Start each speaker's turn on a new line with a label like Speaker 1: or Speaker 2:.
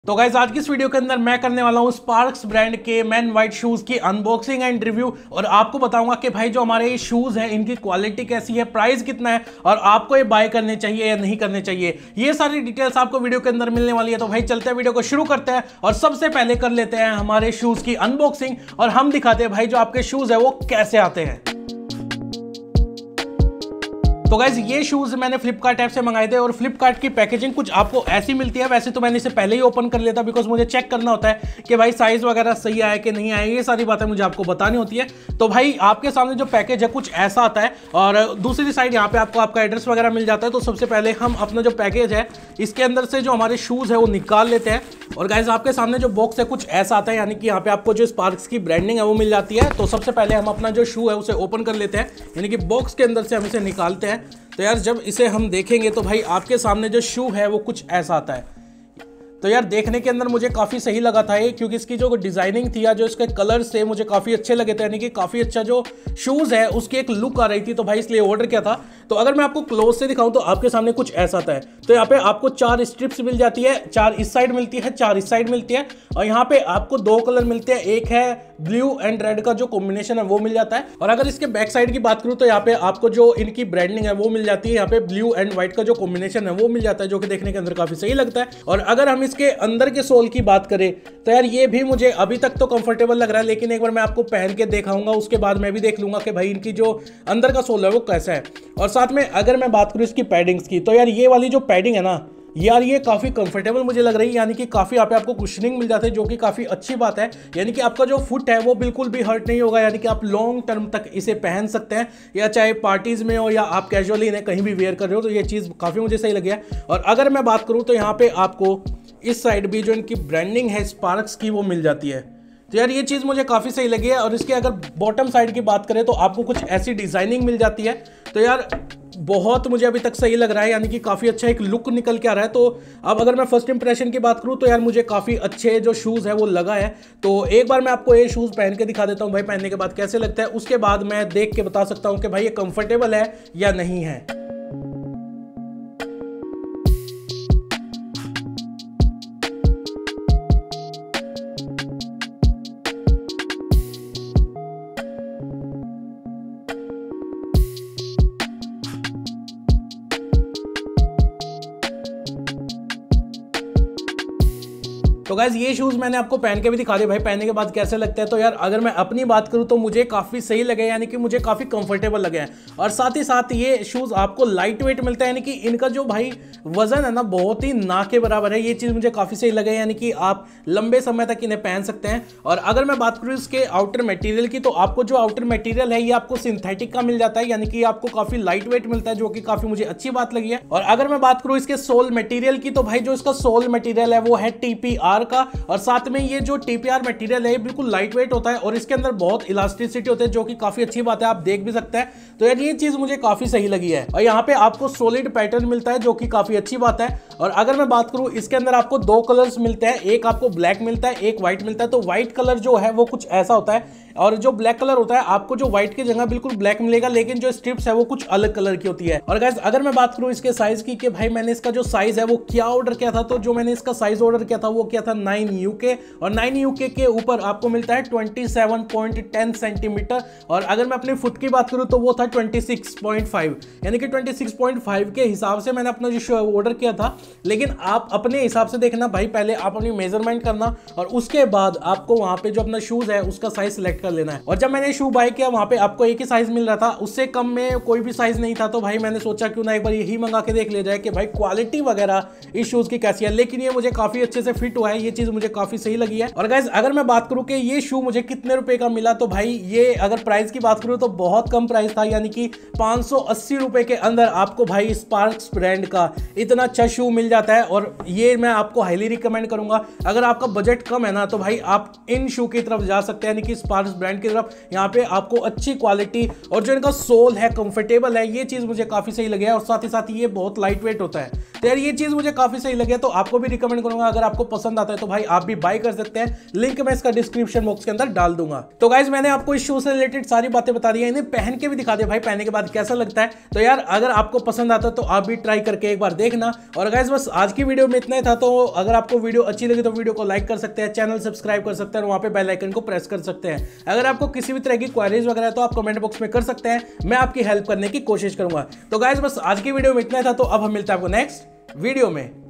Speaker 1: तो गाइस आज की इस वीडियो के अंदर मैं करने वाला हूं स्पार्क्स ब्रांड के मैन वाइट शूज की अनबॉक्सिंग एंड रिव्यू और आपको बताऊंगा कि भाई जो हमारे ये शूज हैं इनकी क्वालिटी कैसी है, प्राइस कितना है और आपको ये बाय करने चाहिए या नहीं करने चाहिए, ये सारी डिटेल्स आपको वीडियो के अंदर मिलने वाली है। तो भाई चलते हैं, वीडियो को शुरू करते हैं और सबसे पहले कर लेते हैं हमारे शूज की अनबॉक्सिंग और हम दिखाते हैं भाई जो आपके शूज है वो कैसे आते हैं। तो गाइज ये शूज मैंने फ्लिपकार्ट ऐप से मंगाए थे और फ्लिपकार्ट की पैकेजिंग कुछ आपको ऐसी मिलती है। वैसे तो मैंने इसे पहले ही ओपन कर लिया था बिकॉज मुझे चेक करना होता है कि भाई साइज वगैरह सही आया कि नहीं आया, ये सारी बातें मुझे आपको बतानी होती है। तो भाई आपके सामने जो पैकेज है कुछ ऐसा आता है और दूसरी साइड यहाँ पे आपको आपका एड्रेस वगैरह मिल जाता है। तो सबसे पहले हम अपना जो पैकेज है इसके अंदर से जो हमारे शूज है वो निकाल लेते हैं और गाइज आपके सामने जो बॉक्स है कुछ ऐसा आता है, यानी कि यहाँ पे आपको जो स्पार्क्स की ब्रांडिंग है वो मिल जाती है। तो सबसे पहले हम अपना जो शू है उसे ओपन कर लेते हैं, यानी कि बॉक्स के अंदर से हम इसे निकालते हैं। तो यार जब इसे हम देखेंगे तो भाई आपके सामने जो शू है वो कुछ ऐसा आता है। तो यार देखने के अंदर मुझे काफ़ी सही लगा था ये, क्योंकि इसकी जो डिज़ाइनिंग थी या जो इसके कलर्स थे मुझे काफ़ी अच्छे लगे थे, यानी कि काफ़ी अच्छा जो शूज़ है उसकी एक लुक आ रही थी। तो भाई इसलिए ऑर्डर किया था। तो अगर मैं आपको क्लोज से दिखाऊं तो आपके सामने कुछ ऐसा आता है। तो यहाँ पे आपको 4 स्ट्रिप्स मिल जाती है, 4 इस साइड मिलती है, 4 इस साइड मिलती है और यहाँ पे आपको 2 कलर मिलते हैं। एक है ब्लू एंड रेड का जो कॉम्बिनेशन है वो मिल जाता है। और अगर इसके बैक साइड की बात करूँ तो यहाँ पे आपको जो इनकी ब्रांडिंग है वो मिल जाती है। यहाँ पे ब्लू एंड व्हाइट का जो कॉम्बिनेशन है वो मिल जाता है, जो कि देखने के अंदर काफ़ी सही लगता है। और अगर हम इसके अंदर के सोल की बात करें तो यार ये भी मुझे अभी तक तो कंफर्टेबल लग रहा है, लेकिन एक बार मैं आपको पहन के दिखाऊंगा, उसके बाद मैं भी देख लूंगा कि भाई इनकी जो अंदर का सोल है वो कैसा है। और साथ में अगर मैं बात करूं इसकी पैडिंग्स की तो यार ये वाली जो पैडिंग है ना यार ये काफ़ी कंफर्टेबल मुझे लग रही है, यानी कि काफ़ी यहाँ पे आपको कुशनिंग मिल जाती है, जो कि काफ़ी अच्छी बात है। यानी कि आपका जो फुट है वो बिल्कुल भी हर्ट नहीं होगा, यानी कि आप लॉन्ग टर्म तक इसे पहन सकते हैं, या चाहे पार्टीज़ में हो या आप कैजुअली इन्हें कहीं भी वेयर कर रहे हो। तो ये चीज़ काफ़ी मुझे सही लगी है। और अगर मैं बात करूँ तो यहाँ पे आपको इस साइड भी जो इनकी ब्रांडिंग है स्पार्क्स की वो मिल जाती है। तो यार ये चीज़ मुझे काफ़ी सही लगी है। और इसके अगर बॉटम साइड की बात करें तो आपको कुछ ऐसी डिज़ाइनिंग मिल जाती है। तो यार बहुत मुझे अभी तक सही लग रहा है, यानी कि काफ़ी अच्छा एक लुक निकल के आ रहा है। तो अब अगर मैं फर्स्ट इंप्रेशन की बात करूँ तो यार मुझे काफ़ी अच्छे जो शूज़ है वो लगा है। तो एक बार मैं आपको ये शूज़ पहन के दिखा देता हूँ भाई, पहनने के बाद कैसे लगता है, उसके बाद मैं देख के बता सकता हूँ कि भाई ये कंफर्टेबल है या नहीं है। तो गाइज ये शूज़ मैंने आपको पहन के भी दिखा दिया भाई, पहनने के बाद कैसे लगता है। तो यार अगर मैं अपनी बात करूं तो मुझे काफ़ी सही लगे, यानी कि मुझे काफ़ी कंफर्टेबल लगे हैं। और साथ ही साथ ये शूज़ आपको लाइट वेट मिलता है, यानी कि इनका जो भाई वजन है ना बहुत ही ना के बराबर है। ये चीज़ मुझे काफ़ी सही लगे, यानी कि आप लंबे समय तक इन्हें पहन सकते हैं। और अगर मैं बात करूँ इसके आउटर मटेरियल की तो आपको जो आउटर मटेरियल है ये आपको सिंथेटिक का मिल जाता है, यानी कि आपको काफ़ी लाइट वेट मिलता है, जो कि काफ़ी मुझे अच्छी बात लगी है। और अगर मैं बात करूँ इसके सोल मटेरियल की तो भाई जो इसका सोल मटेरियल है वो है TPR का। और साथ में ये जो TPR मटेरियल है ये बिल्कुल लाइट वेट होता है और इसके अंदर बहुत इलास्टिसिटी होती है, जो कि काफी अच्छी बात है, आप देख भी सकते हैं। तो यार ये चीज मुझे काफी सही लगी है। और यहाँ पे आपको सॉलिड पैटर्न मिलता है, जो कि काफी अच्छी बात है। और अगर मैं बात करूँ इसके अंदर आपको 2 कलर्स मिलते हैं, एक आपको ब्लैक मिलता है, एक व्हाइट मिलता है। तो व्हाइट कलर जो है वो कुछ ऐसा होता है और जो ब्लैक कलर होता है आपको जो व्हाइट की जगह बिल्कुल ब्लैक मिलेगा, लेकिन जो स्ट्रिप्स है वो कुछ अलग कलर की होती है। और गाइस अगर मैं बात करूं इसके साइज की कि भाई मैंने इसका जो साइज है वो क्या ऑर्डर किया था, तो जो मैंने इसका साइज ऑर्डर किया था वो किया था 9UK और 9UK के ऊपर आपको मिलता है 27.10 सेंटीमीटर। और अगर मैं अपने फुट की बात करूं तो वो था 26.5, यानी कि 26.5 के हिसाब से मैंने अपना जो ऑर्डर किया था। लेकिन आप अपने हिसाब से देखना भाई, पहले आप अपनी मेजरमेंट करना और उसके बाद आपको वहां पे जो अपना शूज है उसका साइज सिलेक्ट कर लेना है। और जब मैंने शू बाय किया वहां पे आपको एक ही साइज मिल रहा था, उससे कम में कोई भी साइज नहीं था। तो भाई मैंने सोचा क्यों ना एक बार यही मंगा के देख लिया जाए कि भाई क्वालिटी वगैरह इस शूज की कैसी है। लेकिन ये मुझे काफी अच्छे से फिट हुआ है, ये चीज मुझे काफी सही लगी है। और गाइस अगर मैं बात करूं कि ये शू मुझे कितने रुपए का मिला तो भाई ये अगर प्राइस की बात करूं तो बहुत कम प्राइस था, यानी कि 580 रुपए के अंदर आपको भाई स्पार्क्स ब्रांड का इतना अच्छा शू मिल जाता है। और ये मैं आपको हाईली रिकमेंड करूंगा। अगर आपका बजट कम है ना तो भाई आप इन शू की तरफ जा सकते हैं, यानी कि स्पार्क्स मार्स ब्रांड की तरफ। यहाँ पे आपको अच्छी क्वालिटी और जो इनका सोल है कंफर्टेबल है, ये चीज मुझे काफी सही लगे, और साथ ही साथ ये बहुत लाइट वेट होता है। तो यार ये चीज मुझे काफी सही लगे, तो आपको भी रिकमेंड करूंगा, अगर आपको पसंद आता है तो भाई आप भी बाय कर सकते हैं। लिंक मैं इसका डिस्क्रिप्शन बॉक्स के अंदर डाल दूंगा। तो गाइज मैंने आपको इस शू से रिलेटेड सारी बातें बता दी है, इन्हें पहन के भी दिखा दिया भाई, पहनने के बाद कैसा लगता है। तो यार अगर आपको पसंद आता है तो आप भी ट्राई करके एक बार देखना। और गाइज बस आज की वीडियो में इतना ही था। तो अगर आपको वीडियो अच्छी लगी तो वीडियो को लाइक कर सकते हैं, चैनल सब्सक्राइब कर सकते हैं और वहां पे बेल आइकन को प्रेस कर सकते हैं। अगर आपको किसी भी तरह की क्वेरीज वगैरह है तो आप कमेंट बॉक्स में कर सकते हैं, मैं आपकी हेल्प करने की कोशिश करूंगा। तो गाइज बस आज की वीडियो में इतना ही था। तो अब हम मिलते हैं आपको नेक्स्ट वीडियो में।